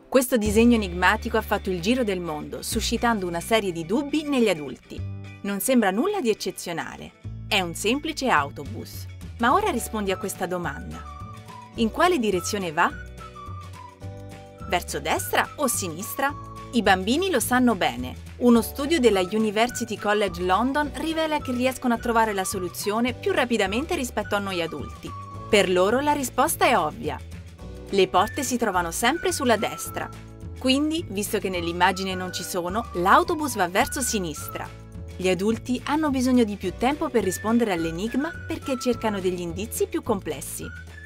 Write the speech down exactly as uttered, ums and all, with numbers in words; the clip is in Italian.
Questo disegno enigmatico ha fatto il giro del mondo, suscitando una serie di dubbi negli adulti. Non sembra nulla di eccezionale. È un semplice autobus. Ma ora rispondi a questa domanda. In quale direzione va? Verso destra o sinistra? I bambini lo sanno bene. Uno studio della University College London rivela che riescono a trovare la soluzione più rapidamente rispetto a noi adulti. Per loro la risposta è ovvia. Le porte si trovano sempre sulla destra. Quindi, visto che nell'immagine non ci sono, l'autobus va verso sinistra. Gli adulti hanno bisogno di più tempo per rispondere all'enigma perché cercano degli indizi più complessi.